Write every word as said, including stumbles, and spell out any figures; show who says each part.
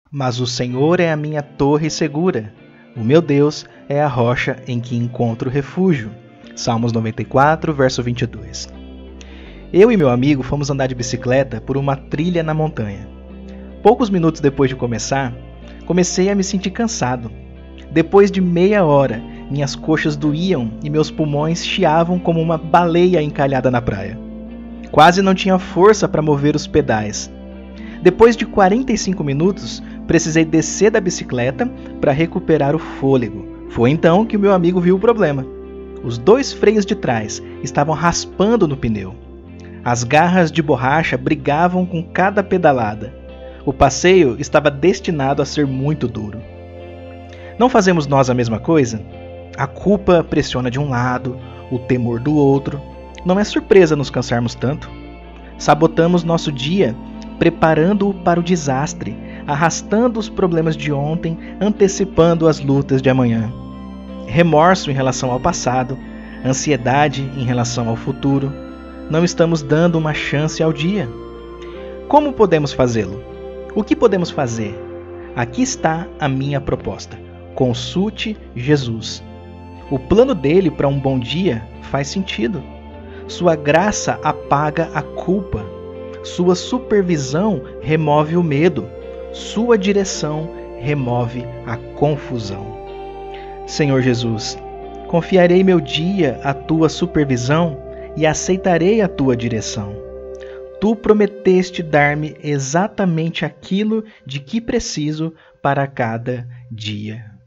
Speaker 1: Mas o Senhor é a minha torre segura. O meu Deus é a rocha em que encontro refúgio. Salmos noventa e quatro, verso vinte e dois. Eu e meu amigo fomos andar de bicicleta por uma trilha na montanha. Poucos minutos depois de começar, comecei a me sentir cansado. Depois de meia hora, minhas coxas doíam e meus pulmões chiavam como uma baleia encalhada na praia. Quase não tinha força para mover os pedais. Depois de quarenta e cinco minutos, precisei descer da bicicleta para recuperar o fôlego. Foi então que o meu amigo viu o problema. Os dois freios de trás estavam raspando no pneu. As garras de borracha brigavam com cada pedalada. O passeio estava destinado a ser muito duro. Não fazemos nós a mesma coisa? A culpa pressiona de um lado, o temor do outro. Não é surpresa nos cansarmos tanto. Sabotamos nosso dia, preparando-o para o desastre, arrastando os problemas de ontem, antecipando as lutas de amanhã. Remorso em relação ao passado, ansiedade em relação ao futuro. Não estamos dando uma chance ao dia. Como podemos fazê-lo? O que podemos fazer? Aqui está a minha proposta. Consulte Jesus. O plano dele para um bom dia faz sentido. Sua graça apaga a culpa. Sua supervisão remove o medo. Sua direção remove a confusão. Senhor Jesus, confiarei meu dia à tua supervisão e aceitarei a tua direção. Tu prometeste dar-me exatamente aquilo de que preciso para cada dia.